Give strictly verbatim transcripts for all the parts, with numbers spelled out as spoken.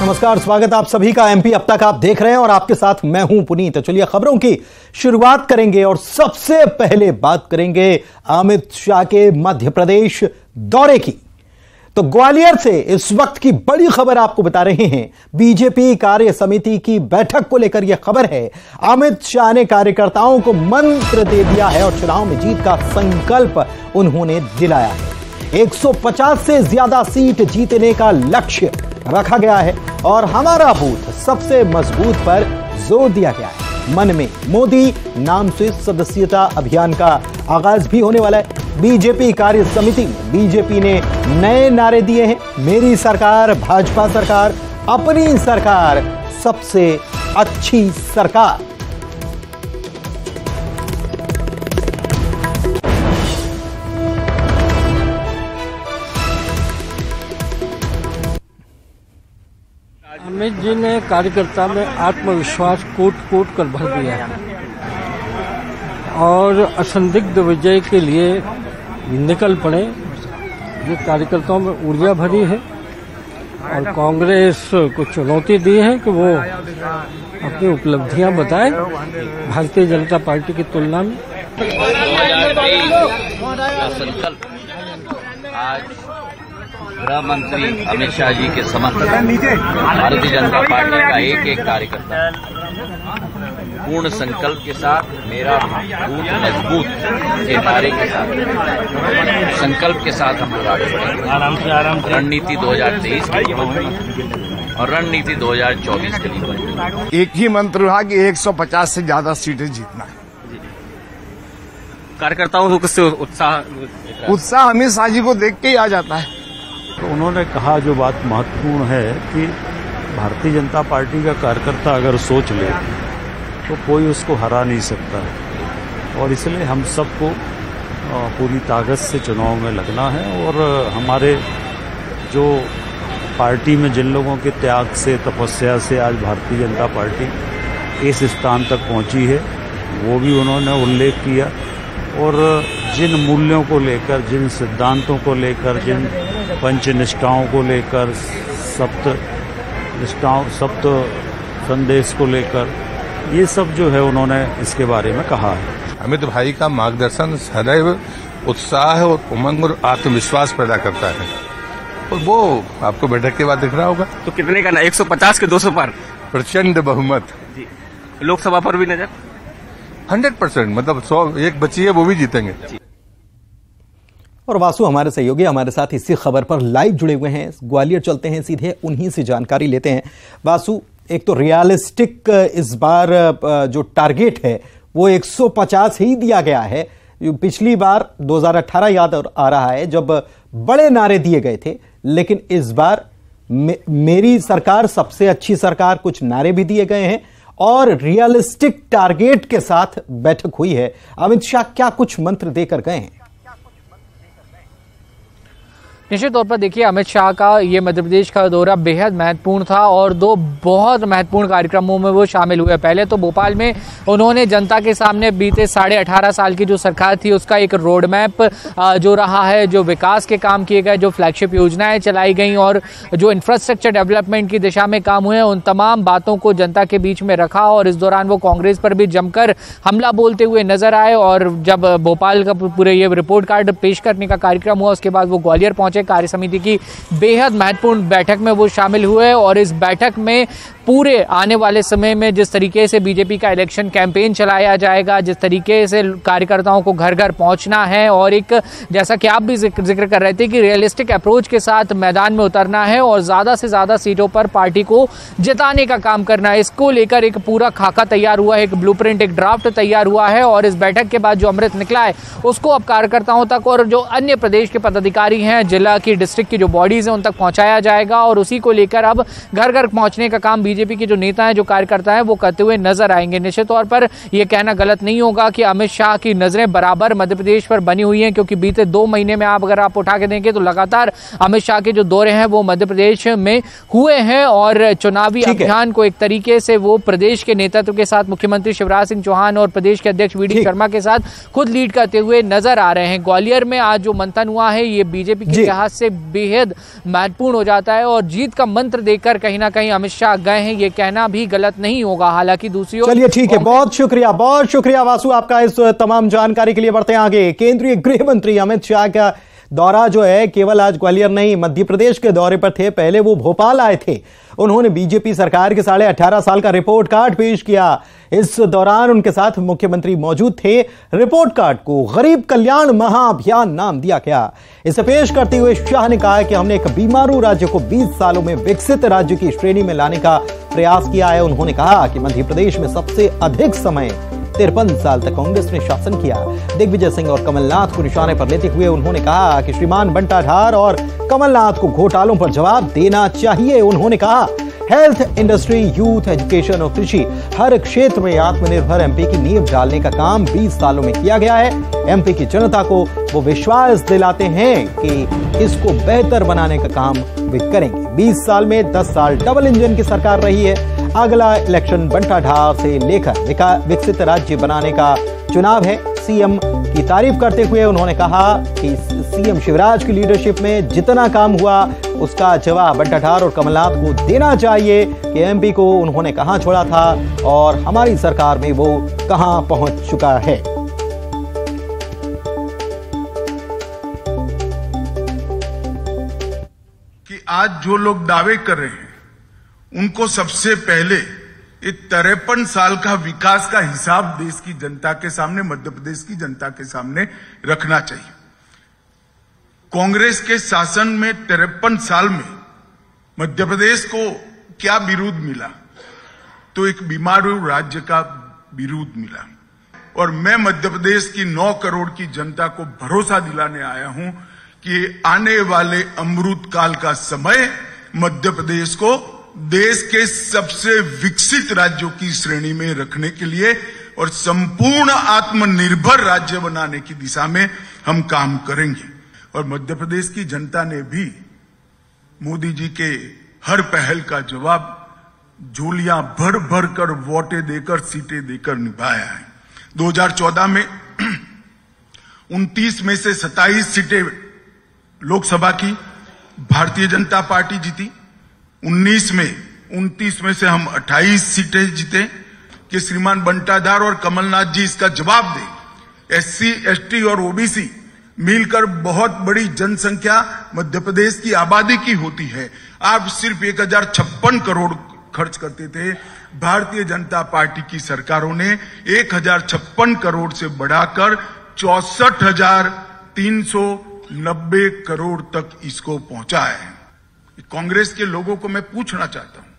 नमस्कार, स्वागत आप सभी का। एमपी अब तक आप देख रहे हैं और आपके साथ मैं हूं पुनीत। चलिए खबरों की शुरुआत करेंगे और सबसे पहले बात करेंगे अमित शाह के मध्य प्रदेश दौरे की। तो ग्वालियर से इस वक्त की बड़ी खबर आपको बता रहे हैं। बीजेपी कार्य समिति की बैठक को लेकर यह खबर है। अमित शाह ने कार्यकर्ताओं को मंत्र दे दिया है और चुनाव में जीत का संकल्प उन्होंने दिलाया है। एक सौ पचास से ज्यादा सीट जीतने का लक्ष्य रखा गया है और हमारा बूथ सबसे मजबूत पर जोर दिया गया है। मन में मोदी नाम से सदस्यता अभियान का आगाज भी होने वाला है। बीजेपी कार्य समिति में बीजेपी ने नए नारे दिए हैं। मेरी सरकार, भाजपा सरकार, अपनी सरकार, सबसे अच्छी सरकार। अमित जी ने कार्यकर्ता में आत्मविश्वास कूट कूट कर भर दिया है और असंदिग्ध विजय के लिए निकल पड़े। ये कार्यकर्ताओं में ऊर्जा भरी है और कांग्रेस को चुनौती दी है कि वो अपनी उपलब्धियां बताए भारतीय जनता पार्टी की तुलना में। संकल्प आज गृह मंत्री अमित शाह जी के समर्थन भारतीय जनता पार्टी का एक एक कार्यकर्ता पूर्ण संकल्प के साथ मेरा बूथ मजबूत के नारे के साथ संकल्प के साथ हम लोग आगे बढ़ेंगे। रणनीति दो हज़ार तेईस के लिए और रणनीति दो हज़ार चौबीस के लिए एक ही मंत्र रहा कि एक सौ पचास से ज्यादा सीटें जीतना है। कार्यकर्ताओं को किससे उत्साह उत्साह अमित शाह जी को देख के ही आ जाता है। तो उन्होंने कहा जो बात महत्वपूर्ण है कि भारतीय जनता पार्टी का कार्यकर्ता अगर सोच ले तो कोई उसको हरा नहीं सकता है और इसलिए हम सबको पूरी ताकत से चुनाव में लगना है। और हमारे जो पार्टी में जिन लोगों के त्याग से, तपस्या से आज भारतीय जनता पार्टी इस स्थान तक पहुंची है, वो भी उन्होंने उल्लेख किया। और जिन मूल्यों को लेकर, जिन सिद्धांतों को लेकर, जिन पंच निष्ठाओं को लेकर, सप्त निष्ठाओं, सप्त संदेश को लेकर, ये सब जो है उन्होंने इसके बारे में कहा है। अमित भाई का मार्गदर्शन सदैव उत्साह और उमंग और आत्मविश्वास पैदा करता है और वो आपको बैठक के बाद दिख रहा होगा। तो कितने का ना एक सौ पचास के दो सौ पार प्रचंड बहुमत जी। लोकसभा पर भी नजर हंड्रेड परसेंट मतलब सौ एक बची है वो भी जीतेंगे। और वासु हमारे सहयोगी हमारे साथ इसी खबर पर लाइव जुड़े हुए हैं। ग्वालियर चलते हैं, सीधे उन्हीं से जानकारी लेते हैं। वासु, एक तो रियलिस्टिक इस बार जो टारगेट है वो एक सौ पचास ही दिया गया है। पिछली बार दो हज़ार अठारह याद आ रहा है जब बड़े नारे दिए गए थे, लेकिन इस बार मे, मेरी सरकार, सबसे अच्छी सरकार, कुछ नारे भी दिए गए हैं और रियलिस्टिक टारगेट के साथ बैठक हुई है। अमित शाह क्या कुछ मंत्र देकर गए हैं? निश्चित तौर पर देखिए, अमित शाह का ये मध्य प्रदेश का दौरा बेहद महत्वपूर्ण था और दो बहुत महत्वपूर्ण कार्यक्रमों में वो शामिल हुए। पहले तो भोपाल में उन्होंने जनता के सामने बीते साढ़े अठारह साल की जो सरकार थी उसका एक रोड मैप जो रहा है, जो विकास के काम किए गए, जो फ्लैगशिप योजनाएं चलाई गई और जो इंफ्रास्ट्रक्चर डेवलपमेंट की दिशा में काम हुए, उन तमाम बातों को जनता के बीच में रखा। और इस दौरान वो कांग्रेस पर भी जमकर हमला बोलते हुए नजर आए। और जब भोपाल का पूरे ये रिपोर्ट कार्ड पेश करने का कार्यक्रम हुआ उसके बाद वो ग्वालियर पहुंचे। कार्य समिति की बेहद महत्वपूर्ण बैठक में वो शामिल हुए और इस बैठक में पूरे आने वाले समय में जिस तरीके से बीजेपी का इलेक्शन कैंपेन चलाया जाएगा, जिस तरीके से कार्यकर्ताओं को घर घर पहुंचना है और एक, जैसा कि आप भी जिक्र कर रहे थे, कि रियलिस्टिक अप्रोच के साथ मैदान में उतरना है और ज्यादा से ज्यादा सीटों पर पार्टी को जिताने का काम करना है। इसको लेकर एक पूरा खाका तैयार हुआ है, एक ब्लूप्रिंट, एक ड्राफ्ट तैयार हुआ है और इस बैठक के बाद जो अमृत निकला है उसको अब कार्यकर्ताओं तक और जो अन्य प्रदेश के पदाधिकारी हैं, जिला की, डिस्ट्रिक्ट की जो बॉडीज हैं, उन तक पहुंचाया जाएगा और उसी को लेकर अब घर घर पहुंचने का काम बीजेपी के जो नेता हैं, जो कार्यकर्ता हैं, वो करते हुए नजर आएंगे। निश्चित तौर पर यह कहना गलत नहीं होगा कि अमित शाह की नजरें बराबर मध्य प्रदेश पर बनी हुई हैं, क्योंकि बीते दो महीने में आप अगर आप उठा के देंगे तो लगातार अमित शाह के जो दौरे हैं वो मध्य प्रदेश में हुए हैं और चुनावी अभियान को एक तरीके से वो प्रदेश के नेतृत्व के साथ मुख्यमंत्री शिवराज सिंह चौहान और प्रदेश के अध्यक्ष वी डी शर्मा के साथ खुद लीड करते हुए नजर आ रहे हैं। ग्वालियर में आज जो मंथन हुआ है ये बीजेपी के इतिहास से बेहद महत्वपूर्ण हो जाता है और जीत का मंत्र देकर कहीं ना कहीं अमित शाह गए हैं, ये कहना भी गलत नहीं होगा। हालांकि दूसरी ओर चलिए ठीक है, बहुत शुक्रिया, बहुत शुक्रिया वासु आपका इस तमाम जानकारी के लिए। बढ़ते हैं आगे। केंद्रीय गृह मंत्री अमित शाह का दौरा जो है केवल आज ग्वालियर नहीं मध्य प्रदेश के दौरे पर थे, पहले वो भोपाल आए थे। उन्होंने बीजेपी सरकार के साढ़े अठारह साल का रिपोर्ट कार्ड पेश किया। इस दौरान उनके साथ मुख्यमंत्री मौजूद थे। रिपोर्ट कार्ड को गरीब कल्याण महाअभियान नाम दिया गया। इसे पेश करते हुए शाह ने कहा कि हमने एक बीमारू राज्य को बीस सालों में विकसित राज्य की श्रेणी में लाने का प्रयास किया है। उन्होंने कहा कि मध्य प्रदेश में सबसे अधिक समय तिरपन साल तक कांग्रेस ने शासन किया। दिग्विजय सिंह और कमलनाथ को निशाने पर लेते हुए उन्होंने कहा कि श्रीमान बंटाधार और कमलनाथ को घोटालों पर जवाब देना चाहिए। उन्होंने कहा हेल्थ, इंडस्ट्री, यूथ, एजुकेशन और कृषि हर क्षेत्र में आत्मनिर्भर एमपी की नींव डालने का काम बीस सालों में किया गया है। एमपी की जनता को वो विश्वास दिलाते हैं कि इसको बेहतर बनाने का काम वे करेंगे। बीस साल में दस साल डबल इंजन की सरकार रही है। अगला इलेक्शन बंटाधार से लेकर विकसित राज्य बनाने का चुनाव है। सीएम की तारीफ करते हुए उन्होंने कहा कि सीएम शिवराज की लीडरशिप में जितना काम हुआ उसका जवाब बंटाधार और कमलनाथ को देना चाहिए कि एमपी को उन्होंने कहां छोड़ा था और हमारी सरकार में वो कहां पहुंच चुका है। कि आज जो लोग दावे कर रहे हैं उनको सबसे पहले ये तिरपन साल का विकास का हिसाब देश की जनता के सामने, मध्य प्रदेश की जनता के सामने रखना चाहिए। कांग्रेस के शासन में तिरपन साल में मध्य प्रदेश को क्या विरोध मिला? तो एक बीमारू राज्य का विरोध मिला। और मैं मध्य प्रदेश की नौ करोड़ की जनता को भरोसा दिलाने आया हूं कि आने वाले अमृत काल का समय मध्य प्रदेश को देश के सबसे विकसित राज्यों की श्रेणी में रखने के लिए और संपूर्ण आत्मनिर्भर राज्य बनाने की दिशा में हम काम करेंगे। और मध्य प्रदेश की जनता ने भी मोदी जी के हर पहल का जवाब झोलियां भर भर कर वोटें देकर, सीटें देकर निभाया है। दो हज़ार चौदह में उनतीस में से सत्ताईस सीटें लोकसभा की भारतीय जनता पार्टी जीती। उन्नीस में उनतीस में से हम अट्ठाईस सीटें जीते कि श्रीमान बंटाधार और कमलनाथ जी इसका जवाब दें। एससी, एसटी और ओबीसी मिलकर बहुत बड़ी जनसंख्या मध्य प्रदेश की आबादी की होती है। आप सिर्फ एक हजार छप्पन करोड़ खर्च करते थे। भारतीय जनता पार्टी की सरकारों ने एक हजार छप्पन करोड़ से बढ़ाकर चौसठ हजार तीन सौ नब्बे करोड़ तक इसको पहुंचाया है। कांग्रेस के लोगों को मैं पूछना चाहता हूं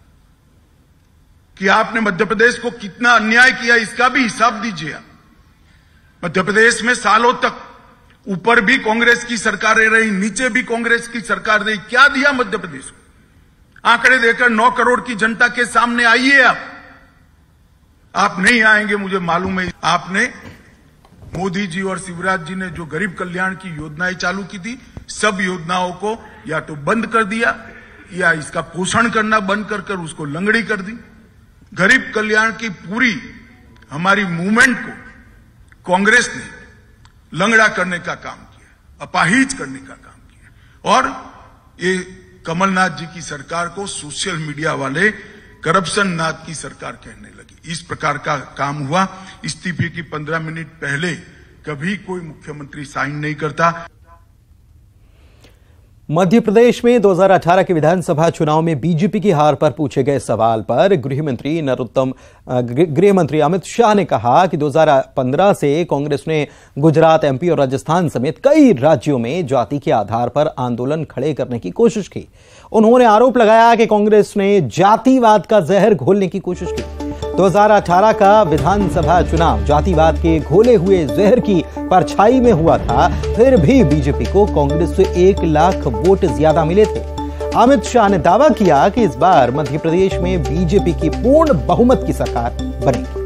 कि आपने मध्य प्रदेश को कितना अन्याय किया, इसका भी हिसाब दीजिए। मध्य प्रदेश में सालों तक ऊपर भी कांग्रेस की सरकारें रही, नीचे भी कांग्रेस की सरकार रही। क्या दिया मध्य प्रदेश को? आंकड़े देकर नौ करोड़ की जनता के सामने आइए। आप आप नहीं आएंगे, मुझे मालूम है। आपने मोदी जी और शिवराज जी ने जो गरीब कल्याण की योजनाएं चालू की थी, सब योजनाओं को या तो बंद कर दिया या इसका पोषण करना बंद कर कर उसको लंगड़ी कर दी। गरीब कल्याण की पूरी हमारी मूवमेंट को कांग्रेस ने लंगड़ा करने का काम किया, अपाहिज करने का काम किया। और ये कमलनाथ जी की सरकार को सोशल मीडिया वाले करप्शन नाथ की सरकार कहने लगी। इस प्रकार का काम हुआ। इस्तीफे की पंद्रह मिनट पहले कभी कोई मुख्यमंत्री साइन नहीं करता। मध्य प्रदेश में दो हज़ार अठारह के विधानसभा चुनाव में बीजेपी की हार पर पूछे गए सवाल पर गृह मंत्री नरोत्तम गृह मंत्री अमित शाह ने कहा कि दो हज़ार पंद्रह से कांग्रेस ने गुजरात, एमपी और राजस्थान समेत कई राज्यों में जाति के आधार पर आंदोलन खड़े करने की कोशिश की। उन्होंने आरोप लगाया कि कांग्रेस ने जातिवाद का जहर घोलने की कोशिश की। दो हज़ार अठारह का विधानसभा चुनाव जातिवाद के घोले हुए जहर की परछाई में हुआ था, फिर भी बीजेपी को कांग्रेस से एक लाख वोट ज्यादा मिले थे। अमित शाह ने दावा किया कि इस बार मध्य प्रदेश में बीजेपी की पूर्ण बहुमत की सरकार बनेगी।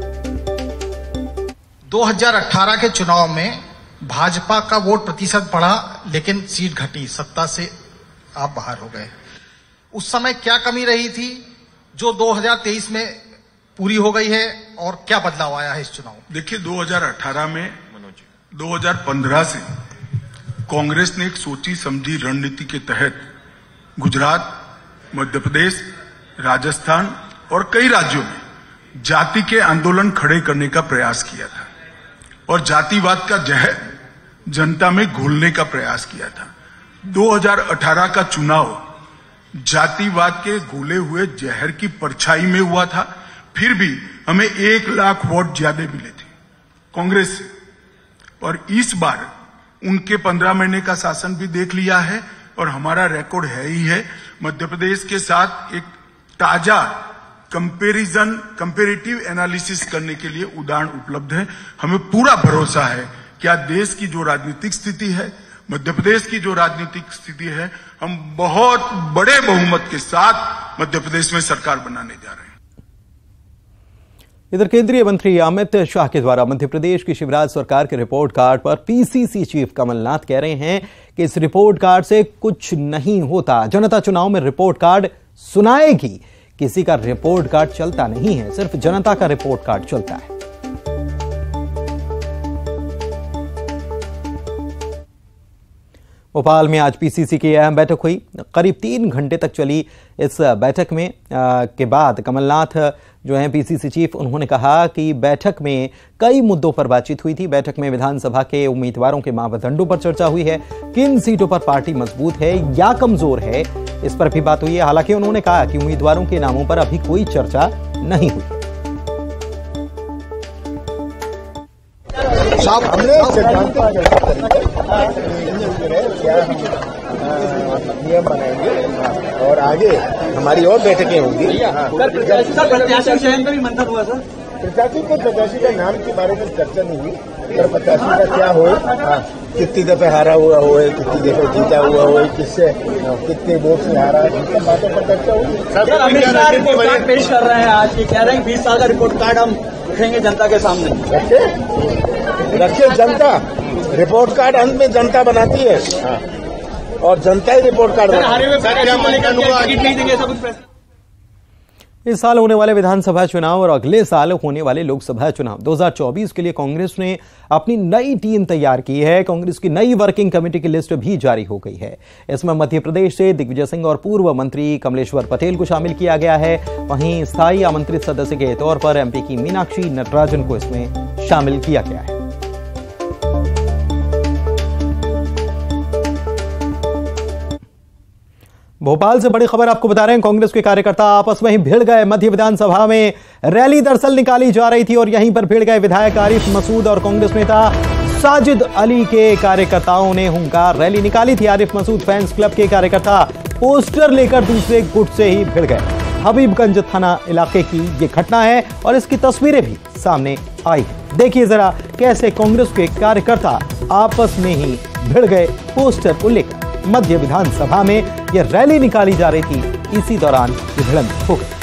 दो हज़ार अठारह के चुनाव में भाजपा का वोट प्रतिशत बढ़ा, लेकिन सीट घटी, सत्ता से आप बाहर हो गए। उस समय क्या कमी रही थी जो दो हज़ार तेईस में पूरी हो गई है, और क्या बदलाव आया है इस चुनाव? देखिए, दो हज़ार अठारह में दो हज़ार पंद्रह से कांग्रेस ने एक सोची समझी रणनीति के तहत गुजरात, मध्य प्रदेश, राजस्थान और कई राज्यों में जाति के आंदोलन खड़े करने का प्रयास किया था और जातिवाद का जहर जनता में घोलने का प्रयास किया था। दो हज़ार अठारह का चुनाव जातिवाद के घोले हुए जहर की परछाई में हुआ था, फिर भी हमें एक लाख वोट ज्यादा मिले थे कांग्रेस से। और इस बार उनके पंद्रह महीने का शासन भी देख लिया है और हमारा रिकॉर्ड है ही है। मध्य प्रदेश के साथ एक ताजा कंपैरिजन कंपैरेटिव एनालिसिस करने के लिए उदाहरण उपलब्ध है। हमें पूरा भरोसा है कि आज देश की जो राजनीतिक स्थिति है, मध्य प्रदेश की जो राजनीतिक स्थिति है, हम बहुत बड़े बहुमत के साथ मध्य प्रदेश में सरकार बनाने जा रहे हैं। इधर केंद्रीय मंत्री अमित शाह के द्वारा मध्य प्रदेश की शिवराज सरकार के रिपोर्ट कार्ड पर पीसीसी चीफ कमलनाथ कह रहे हैं कि इस रिपोर्ट कार्ड से कुछ नहीं होता। जनता चुनाव में रिपोर्ट कार्ड सुनाएगी। किसी का रिपोर्ट कार्ड चलता नहीं है, सिर्फ जनता का रिपोर्ट कार्ड चलता है। भोपाल में आज पीसीसी की अहम बैठक हुई। करीब तीन घंटे तक चली इस बैठक में आ, के बाद कमलनाथ जो हैं पीसीसी चीफ, उन्होंने कहा कि बैठक में कई मुद्दों पर बातचीत हुई थी। बैठक में विधानसभा के उम्मीदवारों के मापदंडों पर चर्चा हुई है। किन सीटों पर पार्टी मजबूत है या कमजोर है, इस पर भी बात हुई है। हालांकि उन्होंने कहा कि उम्मीदवारों के नामों पर अभी कोई चर्चा नहीं हुई। साहब, हमने नियम बनाएंगे और आगे हमारी और बैठकें होंगी। प्रत्याशी चयन का भी मंथन हुआ सर? प्रत्याशी को प्रत्याशी का नाम के बारे में चर्चा नहीं हुई। पर प्रत्याशी का क्या हो, कितनी दफे हारा हुआ हो, कितनी दफे जीता हुआ हो, किससे कितने वोट से हारा है, इन सब बातों पर चर्चा होगी। Sir, Amit Shah report card पेश कर रहे हैं आज, की कह रहे हैं बीस साल का रिपोर्ट कार्ड हम रखेंगे जनता के सामने। रखिए, जनता रिपोर्ट कार्ड अंत में जनता बनाती है और जनता ही रिपोर्ट कार्ड इस साल होने वाले विधानसभा चुनाव और अगले साल होने वाले लोकसभा चुनाव दो हज़ार चौबीस के लिए कांग्रेस ने अपनी नई टीम तैयार की है। कांग्रेस की नई वर्किंग कमेटी की लिस्ट भी जारी हो गई है। इसमें मध्य प्रदेश से दिग्विजय सिंह और पूर्व मंत्री कमलेश्वर पटेल को शामिल किया गया है। वहीं स्थायी आमंत्रित सदस्य के तौर पर एमपी की मीनाक्षी नटराजन को इसमें शामिल किया गया है। भोपाल से बड़ी खबर आपको बता रहे हैं। कांग्रेस के कार्यकर्ता आपस में ही भिड़ गए। मध्य विधानसभा में रैली दरअसल निकाली जा रही थी और यहीं पर भिड़ गए विधायक आरिफ मसूद और कांग्रेस नेता साजिद अली के कार्यकर्ताओं ने हुंकार रैली निकाली थी। आरिफ मसूद फैंस क्लब के कार्यकर्ता पोस्टर लेकर दूसरे गुट से ही भिड़ गए। हबीबगंज थाना इलाके की ये घटना है और इसकी तस्वीरें भी सामने आई है। देखिए जरा कैसे कांग्रेस के कार्यकर्ता आपस में ही भिड़ गए पोस्टर को लेकर। मध्य विधानसभा में यह रैली निकाली जा रही थी, इसी दौरान ये भिड़ंत हो गई।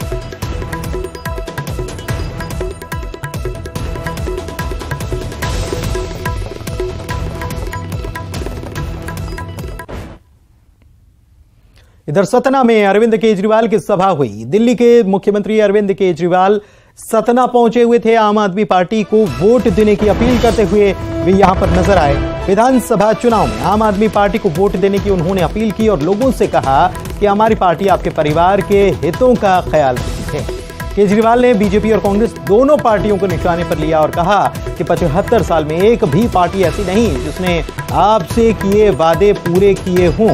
इधर सतना में अरविंद केजरीवाल की सभा हुई। दिल्ली के मुख्यमंत्री अरविंद केजरीवाल सतना पहुंचे हुए थे। आम आदमी पार्टी को वोट देने की अपील करते हुए वे यहां पर नजर आए। विधानसभा चुनाव में आम आदमी पार्टी को वोट देने की उन्होंने अपील की और लोगों से कहा कि हमारी पार्टी आपके परिवार के हितों का ख्याल रखती है। केजरीवाल ने बीजेपी और कांग्रेस दोनों पार्टियों को निशाने पर लिया और कहा कि पचहत्तर साल में एक भी पार्टी ऐसी नहीं जिसने आपसे किए वादे पूरे किए हों।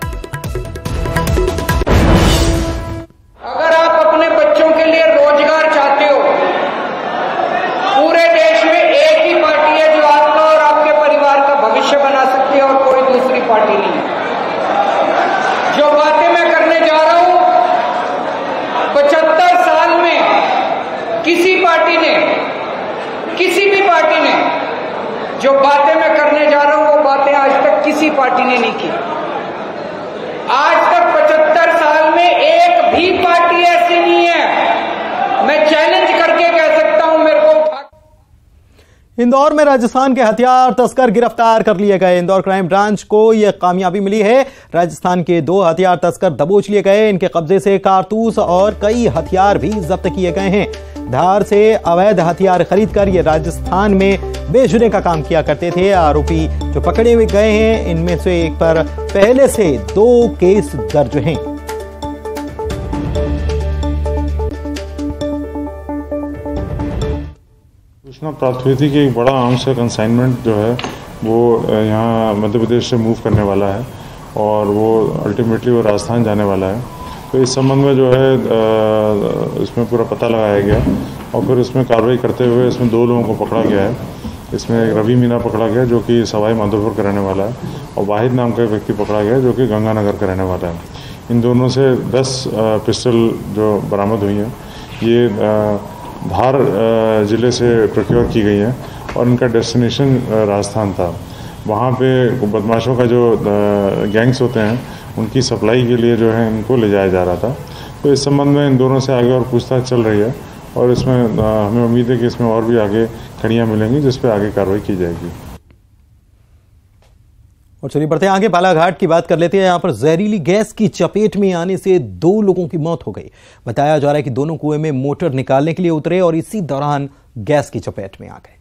अगर आप अपने बच्चों के लिए रोजगार चाहते हो, पूरे देश में एक ही पार्टी है जो आपका और आपके परिवार का भविष्य बना सकती है और कोई दूसरी पार्टी नहीं है। जो बातें मैं करने जा रहा हूं, पचहत्तर साल में किसी पार्टी ने, किसी भी पार्टी ने जो बातें मैं करने जा रहा हूं वो बातें आज तक किसी पार्टी ने नहीं की। आज तक पचहत्तर इंदौर में राजस्थान के हथियार तस्कर गिरफ्तार कर लिए गए। इंदौर क्राइम ब्रांच को यह कामयाबी मिली है। राजस्थान के दो हथियार तस्कर दबोच लिए गए। इनके कब्जे से कारतूस और कई हथियार भी जब्त किए गए हैं। धार से अवैध हथियार खरीदकर ये राजस्थान में बेचने का काम किया करते थे। आरोपी जो पकड़े हुए गए हैं, इनमें से एक पर पहले से दो केस दर्ज हैं। सूचना प्राप्त हुई थी कि एक बड़ा आर्म्स का कंसाइनमेंट जो है वो यहाँ मध्य प्रदेश से मूव करने वाला है और वो अल्टीमेटली वो राजस्थान जाने वाला है। तो इस संबंध में जो है इसमें पूरा पता लगाया गया और फिर इसमें कार्रवाई करते हुए इसमें दो लोगों को पकड़ा गया है। इसमें रवि मीना पकड़ा गया जो कि सवाई माधोपुर का रहने वाला है और वाहिद नाम का व्यक्ति पकड़ा गया जो कि गंगानगर का रहने वाला है। इन दोनों से दस पिस्टल जो बरामद हुई हैं ये धार ज़िले से प्रोक्योर की गई है और इनका डेस्टिनेशन राजस्थान था। वहाँ पे बदमाशों का जो गैंग्स होते हैं उनकी सप्लाई के लिए जो है इनको ले जाया जा रहा था। तो इस संबंध में इन दोनों से आगे और पूछताछ चल रही है और इसमें हमें उम्मीद है कि इसमें और भी आगे कड़ियाँ मिलेंगी जिस पर आगे कार्रवाई की जाएगी। और चलिए बढ़ते हैं आगे, बालाघाट की बात कर लेते हैं। यहां पर जहरीली गैस की चपेट में आने से दो लोगों की मौत हो गई। बताया जा रहा है कि दोनों कुएं में मोटर निकालने के लिए उतरे और इसी दौरान गैस की चपेट में आ गए।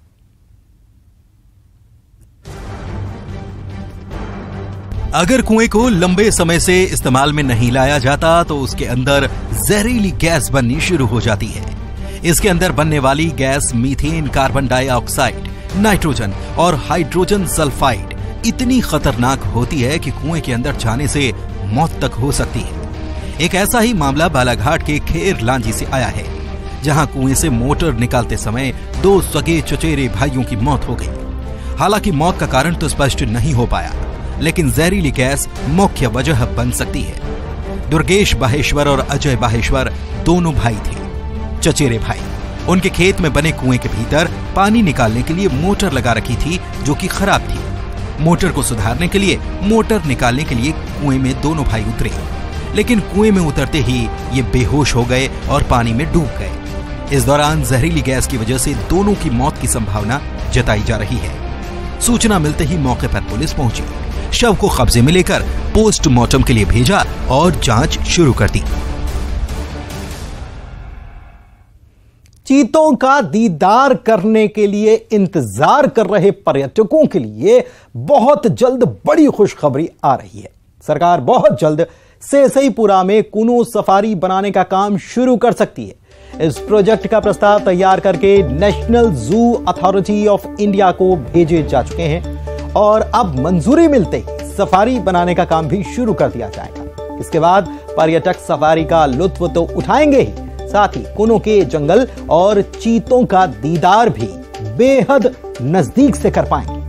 अगर कुएं को लंबे समय से इस्तेमाल में नहीं लाया जाता तो उसके अंदर जहरीली गैस बननी शुरू हो जाती है। इसके अंदर बनने वाली gas methane, carbon dioxide, nitrogen और हाइड्रोजन सल्फाइड इतनी खतरनाक होती है कि कुएं के अंदर जाने से मौत तक हो सकती है। एक ऐसा ही मामला बालाघाट के खेर लांजी से आया है, जहां कुएं से मोटर निकालते समय दो सगे चचेरे भाइयों की मौत हो गई। हालांकि मौत का कारण तो स्पष्ट नहीं हो पाया, लेकिन जहरीली गैस मुख्य वजह बन सकती है। दुर्गेश बाहेश्वर और अजय बाहेश्वर दोनों भाई थे, चचेरे भाई। उनके खेत में बने कुएं के भीतर पानी निकालने के लिए मोटर लगा रखी थी जो कि खराब थी। मोटर को सुधारने के लिए मोटर निकालने के लिए कुएं में दोनों भाई उतरे, लेकिन कुएं में उतरते ही ये बेहोश हो गए और पानी में डूब गए। इस दौरान जहरीली गैस की वजह से दोनों की मौत की संभावना जताई जा रही है। सूचना मिलते ही मौके पर पुलिस पहुंची, शव को कब्जे में लेकर पोस्टमार्टम के लिए भेजा और जांच शुरू कर दी। चीतों का दीदार करने के लिए इंतजार कर रहे पर्यटकों के लिए बहुत जल्द बड़ी खुशखबरी आ रही है। सरकार बहुत जल्द सेसईपुरा में कुनो सफारी बनाने का काम शुरू कर सकती है। इस प्रोजेक्ट का प्रस्ताव तैयार करके national zoo authority of India को भेजे जा चुके हैं और अब मंजूरी मिलते ही सफारी बनाने का काम भी शुरू कर दिया जाएगा। इसके बाद पर्यटक सफारी का लुत्फ तो उठाएंगे ही, साथ ही कुनो के जंगल और चीतों का दीदार भी बेहद नजदीक से कर पाएंगे।